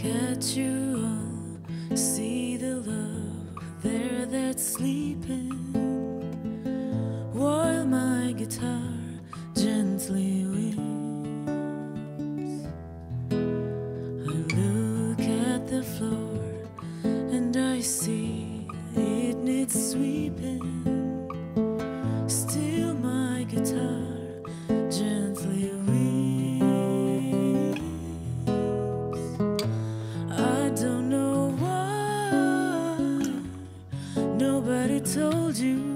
at you, see the love there that's sleeping, while my guitar gently weeps. I look at the floor and I see it needs sweeping. Still my guitar gently weeps. I don't know why nobody told you